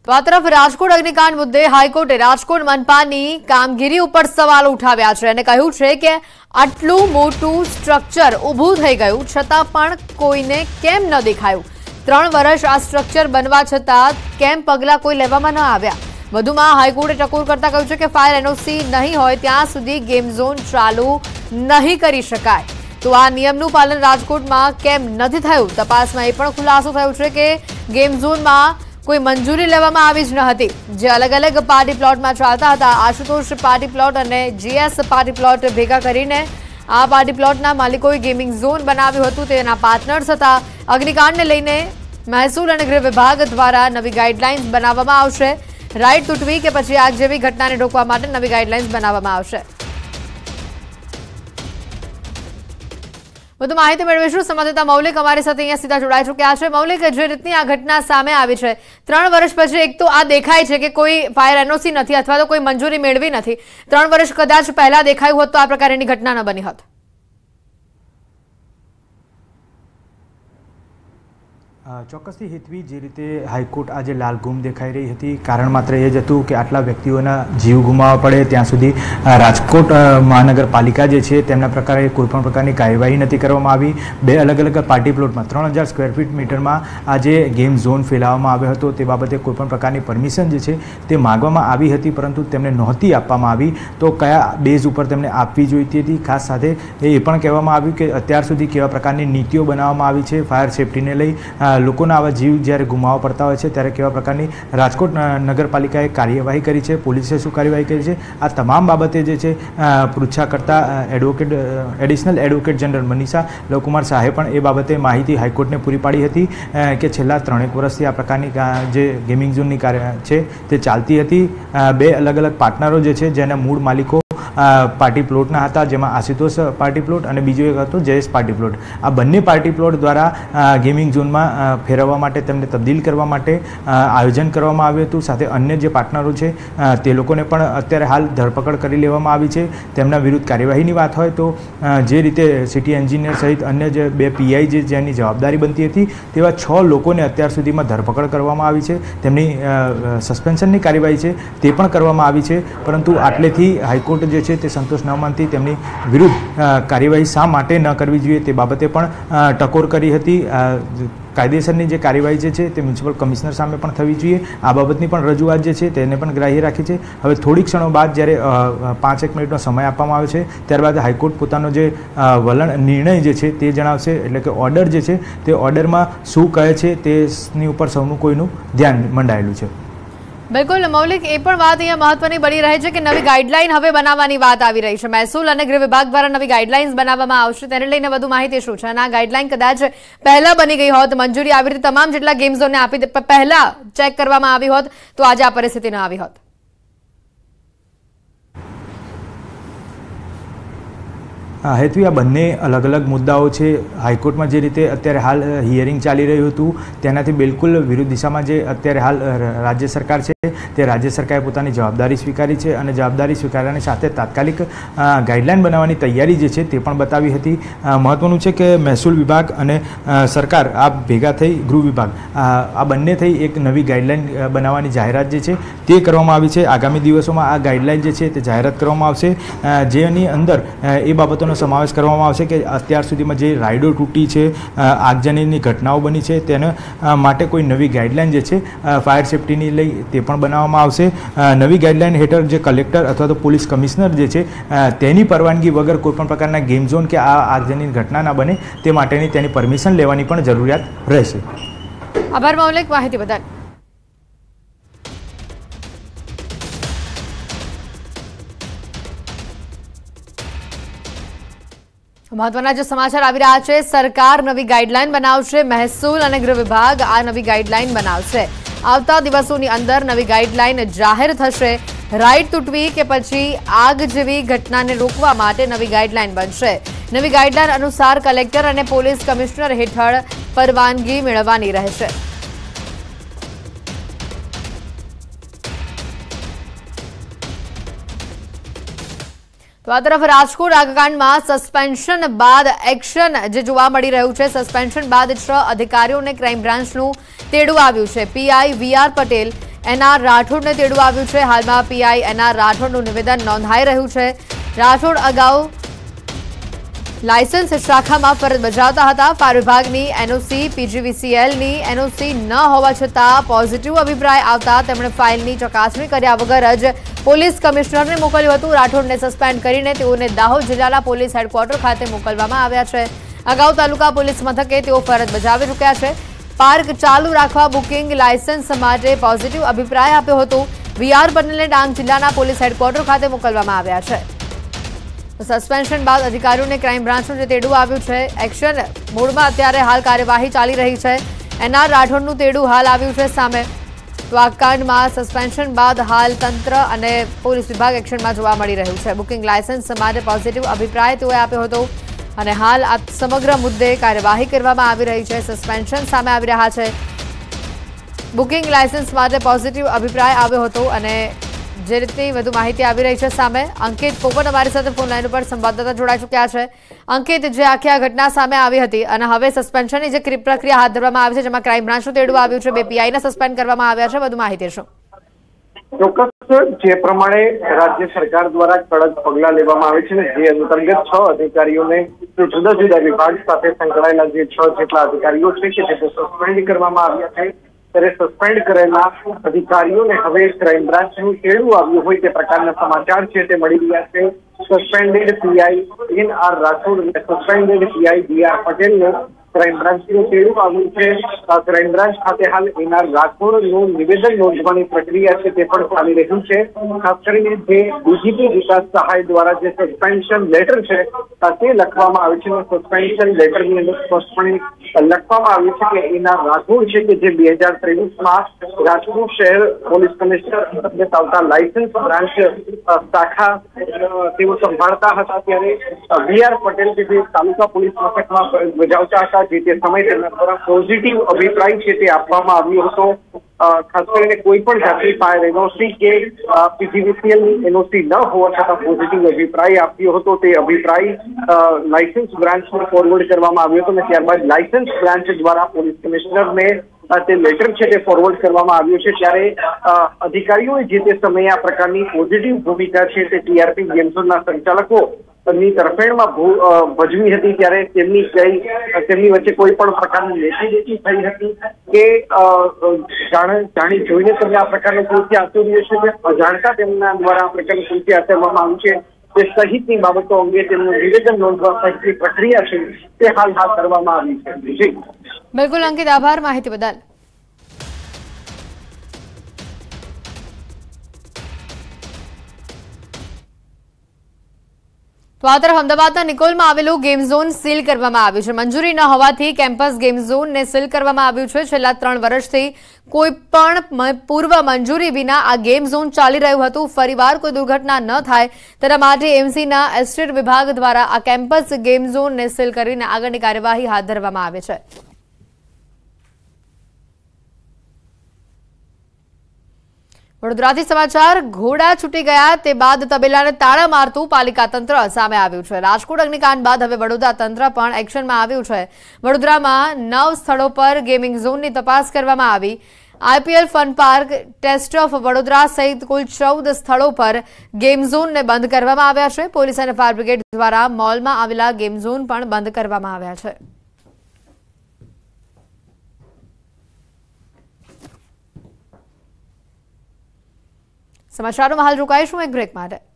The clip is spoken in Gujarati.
તો આ તરફ રાજકોટ અગ્નિકાંડ મુદ્દે હાઈકોર્ટે રાજકોટ મનપાની કામગીરી ઉપર સવાલ ઉઠાવ્યા છે અને કહ્યું છે કે આટલું મોટું સ્ટ્રક્ચર ઊભું થઈ ગયું છતાં પણ કોઈને કેમ ન દેખાયું। 3 વર્ષ આ સ્ટ્રક્ચર બનવા છતાં કેમ પગલાં કોઈ લેવામાં ન આવ્યા। વધુમાં હાઈકોર્ટે ટકોર કરતા કહ્યું છે કે ફાયર એનઓસી નહીં હોય ત્યાં સુધી ગેમ ઝોન ચાલુ નહીં કરી શકાય। તો આ નિયમનું પાલન રાજકોટમાં કેમ નથી થયું? તપાસમાં એ પણ ખુલાસો થયો છે કે ગેમ ઝોનમાં કોઈ મંજૂરી લેવામાં આવી જ ન હતી, જે અલગ અલગ પાર્ટી પ્લોટમાં ચાલતા હતા। આશુતોષ પાર્ટી પ્લોટ અને જીએસ પાર્ટી પ્લોટ ભેગા કરીને આ પાર્ટી પ્લોટના માલિકોએ ગેમિંગ ઝોન બનાવ્યું હતું, તેના પાર્ટનર્સ હતા। અગ્નિકાંડને લઈને મહેસૂલ અને ગૃહ વિભાગ દ્વારા નવી ગાઈડલાઇન્સ બનાવવામાં આવશે। રાઇડ તૂટવી કે પછી આગ જેવી ઘટનાને રોકવા માટે નવી ગાઈડલાઇન્સ બનાવવામાં આવશે। વધુ માહિતી મેળવીશું સંવાદદાતા મૌલિક અમારી સાથે અહીંયા સીધા જોડાઈ ચૂક્યા છે। મૌલિક, જે રીતની આ ઘટના સામે આવી છે 3 વર્ષ પછી, એક તો આ દેખાય છે કે કોઈ ફાયર એનઓસી નથી અથવા તો કોઈ મંજૂરી મેળવી નથી। 3 વર્ષ કદાચ પહેલા દેખાયું હોત તો આ પ્રકારની ઘટના ન બની હોત। ચોક્કસથી હેતવી, જે રીતે હાઈકોર્ટ આજે લાલઘૂમ દેખાઈ રહી હતી, કારણ માત્ર એ જ હતું કે આટલા વ્યક્તિઓના જીવ ગુમાવવા પડે ત્યાં સુધી રાજકોટ મહાનગરપાલિકા જે છે તેમના પ્રકારે કોઈપણ પ્રકારની કાર્યવાહી નથી કરવામાં આવી। 2 અલગ અલગ પાર્ટી પ્લોટમાં 3000 સ્ક્વેર ફીટ મીટરમાં આજે ગેમ ઝોન ફેલાવવામાં આવ્યો હતો, તે બાબતે કોઈપણ પ્રકારની પરમિશન જે છે તે માગવામાં આવી હતી, પરંતુ તેમને નહોતી આપવામાં આવી। તો કયા બેઝ ઉપર તેમને આપવી જોઈતી હતી? ખાસ સાથે એ પણ કહેવામાં આવ્યું કે અત્યાર સુધી કેવા પ્રકારની નીતિઓ બનાવવામાં આવી છે ફાયર સેફટીને લઈ, લોકોના આવા જીવ જ્યારે ગુમાવવા પડતા હોય છે ત્યારે કેવા પ્રકારની રાજકોટ નગરપાલિકાએ કાર્યવાહી કરી છે, પોલીસે શું કાર્યવાહી કરી છે, આ તમામ બાબતે જે છે પૃચ્છા કરતા additional advocate general Manisha Lavkumar શાહે પણ એ બાબતે માહિતી હાઈકોર્ટને પૂરી પાડી હતી કે છેલ્લા 3 વર્ષથી આ પ્રકારની જે ગેમિંગ ઝોનની કાર્ય છે તે ચાલતી હતી। 2 અલગ અલગ પાર્ટનરો જે છે જેના મૂળ માલિકો પાર્ટી પ્લોટના હતા, જેમાં આશુતોષ પાર્ટી પ્લોટ અને બીજો એક હતો જયેશ પાર્ટી પ્લોટ। આ બંને પાર્ટી પ્લોટ દ્વારા ગેમિંગ ઝોનમાં ફેરવવા માટે, તેમને તબદીલ કરવા માટે આયોજન કરવામાં આવ્યું હતું। સાથે અન્ય જે પાર્ટનરો છે તે લોકોને પણ અત્યારે હાલ ધરપકડ કરી લેવામાં આવી છે। તેમના વિરુદ્ધ કાર્યવાહીની વાત હોય તો જે રીતે સિટી એન્જિનિયર સહિત અન્ય જે 2 પીઆઈ જેની જવાબદારી બનતી હતી તેવા 6 લોકોને અત્યાર સુધીમાં ધરપકડ કરવામાં આવી છે। તેમની સસ્પેન્શનની કાર્યવાહી છે તે પણ કરવામાં આવી છે, પરંતુ આટલેથી હાઈકોર્ટ જે છે તે સંતોષ ન માનતી તેમની વિરુદ્ધ કાર્યવાહી શા માટે ન કરવી જોઈએ તે બાબતે પણ ટકોર કરી હતી। કાયદેસરની જે કાર્યવાહી જે છે તે મ્યુનિસિપલ કમિશનર સામે પણ થવી જોઈએ, આ બાબતની પણ રજૂઆત જે છે તેને પણ ગ્રાહ્ય રાખી છે। હવે થોડીક ક્ષણો બાદ જ્યારે 5-1 મિનિટનો સમય આપવામાં આવે છે ત્યારબાદ હાઈકોર્ટ પોતાનો જે નિર્ણય જે છે તે જણાવશે, એટલે કે ઓર્ડર જે છે તે ઓર્ડરમાં શું કહે છે તેની ઉપર સૌનું કોઈનું ધ્યાન મંડાયેલું છે। બિલકુલ મૌલિક, એ પણ વાત અહીંયા મહત્વની બની રહી છે કે નવી ગાઈડલાઈન હવે બનાવવાની વાત આવી રહી છે। મહેસૂલ અને ગૃહ વિભાગ દ્વારા નવી ગાઈડલાઇન્સ બનાવવામાં આવશે, તેને લઈને વધુ માહિતી શું છે? અને આ ગાઈડલાઈન કદાચ પહેલા બની ગઈ હોત, મંજૂરી આવી રીતે તમામ જેટલા ગેમ ઝોનને આપી પહેલા ચેક કરવામાં આવી હોત તો આજે આ પરિસ્થિતિ ન આવી હોત। હેતવી, આ બંને અલગ અલગ મુદ્દાઓ છે। હાઈકોર્ટમાં જે રીતે અત્યારે હાલ હિયરિંગ ચાલી રહ્યું હતું તેનાથી બિલકુલ વિરુદ્ધ દિશામાં જે અત્યારે હાલ રાજ્ય સરકાર છે તે રાજ્ય સરકારે પોતાની જવાબદારી સ્વીકારી છે અને જવાબદારી સ્વીકારવાની સાથે તાત્કાલિક ગાઈડલાઇન બનાવવાની તૈયારી જે છે તે પણ બતાવી હતી। મહત્વનું છે કે મહેસૂલ વિભાગ અને સરકાર આ ભેગા થઈ, ગૃહ વિભાગ આ બંને થઈ એક નવી ગાઈડલાઇન બનાવવાની જાહેરાત જે છે તે કરવામાં આવી છે। આગામી દિવસોમાં આ ગાઈડલાઇન જે છે તે જાહેરાત કરવામાં આવશે, જેની અંદર એ બાબતોનો સમાવેશ કરવામાં આવશે કે અત્યાર સુધીમાં જે રાઇડો તૂટી છે, આગજનીની ઘટનાઓ બની છે, તેના માટે કોઈ નવી ગાઈડલાઇન જે છે ફાયર સેફટીની લઈ તે પણ બનાવવામાં આવશે। નવી ગાઈડલાઇન હેઠળ જે કલેક્ટર અથવા તો પોલીસ કમિશનર જે છે તેની પરવાનગી વગર કોઈપણ પ્રકારના ગેમ ઝોન કે આ આગજનીની ઘટના ના બને તે માટેની તેની પરમિશન લેવાની પણ જરૂરિયાત રહેશે। આભાર મૌલિક, માહિતી બદલ। મહત્વના જે સમાચાર આવી રહ્યા છે, સરકાર નવી ગાઈડલાઈન બનાવશે, મહેસૂલ અને ગૃહ વિભાગ આ નવી ગાઈડલાઈન બનાવશે। આવતા દિવસોની અંદર નવી ગાઈડલાઈન જાહેર થશે। રાઇડ તૂટવી કે પછી આગ જેવી ઘટનાને રોકવા માટે નવી ગાઈડલાઈન બનશે। નવી ગાઈડલાઈન અનુસાર કલેક્ટર અને પોલીસ કમિશનર હેઠળ પરવાનગી મેળવવાની રહેશે। તો આ તરફ રાજકોટ આગકાંડમાં સસ્પેન્શન બાદ એક્શન જે જોવા મળી રહ્યું છે, સસ્પેન્શન બાદ 6 અધિકારીઓને ક્રાઇમ બ્રાન્ચનું તેડું આવ્યું છે। પીઆઈ વીઆર પટેલ, એનઆર રાઠોડને તેડું આવ્યું છે। હાલમાં પીઆઈ એનઆર રાઠોડનું નિવેદન નોંધાઈ રહ્યું છે। રાઠોડ અગાઉ લાયસન્સ શાખામાં ફરજ બજાવતા હતા। ફાયર વિભાગની એનઓસી પીજીવીસીએલની એનઓસી ન હોવા છતાં પોઝિટિવ અભિપ્રાય આવતા તેમણે ફાઇલની ચકાસણી કર્યા વગર જ પોલીસ કમિશનરને મોકલ્યું હતું। રાઠોડને સસ્પેન્ડ કરીને તેઓને દાહોદ જિલ્લાના પોલીસ હેડક્વાર્ટર ખાતે મોકલવામાં આવ્યા છે। અગાઉ તાલુકા પોલીસ મથકે તેઓ ફરજ બજાવી ચૂક્યા છે। પાર્ક ચાલુ રાખવા બુકિંગ લાયસન્સ માટે પોઝિટિવ અભિપ્રાય આપ્યો હતો। વીઆર પટેલને ડાંગ જિલ્લાના પોલીસ હેડક્વાર્ટર ખાતે મોકલવામાં આવ્યા છે। સસ્પેન્શન બાદ અધિકારીઓને ક્રાઇમ બ્રાન્ચનું જે તેડું આવ્યું છે એક્શન મોડમાં અત્યારે હાલ કાર્યવાહી ચાલી રહી છે। એનઆર રાઠોડનું તેડું હાલ આવ્યું છે સામે। તો આ કાંડમાં સસ્પેન્શન બાદ હાલ તંત્ર અને પોલીસ વિભાગ એક્શનમાં જોવા મળી રહ્યું છે। બુકિંગ લાયસન્સ માટે પોઝિટિવ અભિપ્રાય તેઓએ આપ્યો હતો અને હાલ આ સમગ્ર મુદ્દે કાર્યવાહી કરવામાં આવી રહી છે। સસ્પેન્શન સામે આવી રહ્યા છે। બુકિંગ લાયસન્સ માટે પોઝિટિવ અભિપ્રાય આવ્યો હતો અને જે રીતની વધુ માહિતી આવી રહી છે સામે અંકિત પોપટ અમારી સાથે ફોન લાઈન ઉપર સંવાદદાતા જોડાઈ ચૂક્યા છે। અંકિત, જે આખી આ ઘટના સામે આવી હતી અને હવે સસ્પેન્શનની જે પ્રક્રિયા હાથ ધરવામાં આવી છે જેમાં ક્રાઇમ બ્રાન્ચનું તેડું આવ્યું છે, 2 પીઆઈને સસ્પેન્ડ કરવામાં આવ્યા છે, વધુ માહિતી શું? ચોક્કસ જે પ્રમાણે રાજ્ય સરકાર દ્વારા કડક પગલાં લેવામાં આવે છે ને જે અંતર્ગત 6 અધિકારીઓને જુદા જુદા વિભાગ સાથે સંકળાયેલા જે 6 જેટલા અધિકારીઓ છે કે તે સસ્પેન્ડ કરવામાં આવ્યા છે। ત્યારે સસ્પેન્ડ કરેલા અધિકારીઓને હવે ક્રાઇમ બ્રાન્ચનું તેડું આવ્યું હોય તે પ્રકારના સમાચાર છે તે મળી રહ્યા છે। સસ્પેન્ડેડ પીઆઈ એનઆર રાઠોડ અને સસ્પેન્ડેડ પીઆઈ બીઆર પટેલને ક્રાઇમ બ્રાન્ચનું તેડું આવ્યું છે। ક્રાઇમ બ્રાન્ચ ખાતે હાલ એનઆર રાઠોડનું નિવેદન નોંધવાની પ્રક્રિયા છે તે પણ ચાલી રહ્યું છે। ખાસ કરીને જે ડીજીપી વિકાસ સહાય દ્વારા જે સસ્પેન્શન લેટર છે તે લખવામાં આવે છે અને સસ્પેન્શન લેટરની અંદર સ્પષ્ટપણે લખવામાં આવ્યું છે કે એનઆર રાઠોડ છે કે જે 2023માં રાજકોટ શહેર પોલીસ કમિશનર અંતર્ગત આવતા લાયસન્સ બ્રાન્ચ શાખા તેઓ સંભાળતા હતા ત્યારે વીઆર પટેલ કે જે તાલુકા પોલીસ મથકમાં ફરજ બજાવતા હતા જે તે સમયે તેમના દ્વારા પોઝિટિવ અભિપ્રાય છે તે આપવામાં આવ્યો હતો। ખાસ કરીને કોઈ પણ જાતની ફાયર એનઓસી કે પીજીવીસીએલની એનઓસી ન હોવા છતાં પોઝિટિવ અભિપ્રાય આપ્યો હતો। તે અભિપ્રાય લાયસન્સ બ્રાન્ચને ફોરવર્ડ કરવામાં આવ્યો હતો અને ત્યારબાદ લાયસન્સ બ્રાન્ચ દ્વારા પોલીસ કમિશનરને તે લેટર છે તે ફોરવર્ડ કરવામાં આવ્યો છે। ત્યારે અધિકારીઓએ જે તે સમયે આ પ્રકારની પોઝિટિવ ભૂમિકા છે તે ટીઆરપી ગેમ ઝોનના સંચાલકો ની તરફેણમાં ભજવી હતી ત્યારે તેમની વચ્ચે કોઈ પણ પ્રકારની લેતી થઈ હતી કે જાણી જોઈને તમને આ પ્રકારનું કૃત્ય આચર્યું છે કે અજાણતા તેમના દ્વારા આ પ્રકારનું કૃત્ય આચરવામાં આવ્યું છે તે સહિતની બાબતો અંગે તેમનું નિવેદન નોંધવા સહિતની પ્રક્રિયા છે તે હાલ હાથ ધરવામાં આવી છે। જી બિલકુલ અંકિત, આભાર માહિતી બદલ। તો આ તરફ અમદાવાદના નિકોલમાં આવેલું ગેમ ઝોન સીલ કરવામાં આવ્યું છે। મંજૂરી ન હોવાથી કેમ્પસ ગેમ ઝોનને સીલ કરવામાં આવ્યું છે। છેલ્લા 3 વર્ષથી કોઈ પણ પૂર્વ મંજૂરી વિના આ ગેમ ઝોન ચાલી રહ્યું હતું। ફરીવાર કોઈ દુર્ઘટના ન થાય તેના માટે એમસીના એસ્ટેટ વિભાગ દ્વારા આ કેમ્પસ ગેમ ઝોનને સીલ કરીને આગળની કાર્યવાહી હાથ ધરવામાં આવે છે। વડોદરાથી સમાચાર, ઘોડા છૂટી ગયા તે બાદ તબેલાને તાળા મારતું પાલિકા તંત્ર સામે આવ્યું છે। રાજકોટ અગ્નિકાંડ બાદ હવે વડોદરા તંત્ર પણ એક્શનમાં આવ્યું છે। વડોદરામાં 9 સ્થળો પર ગેમિંગ ઝોનની તપાસ કરવામાં આવી। IPL fun park, taste of Vadodara સહિત કુલ 14 સ્થળો પર ગેમ ઝોનને બંધ કરવામાં આવ્યા છે। પોલીસ અને ફાયર બ્રિગેડ દ્વારા મોલમાં આવેલા ગેમ ઝોન પણ બંધ કરવામાં આવ્યા છે। સમાચારોમાં હાલ રોકાઈશું એક બ્રેક માટે।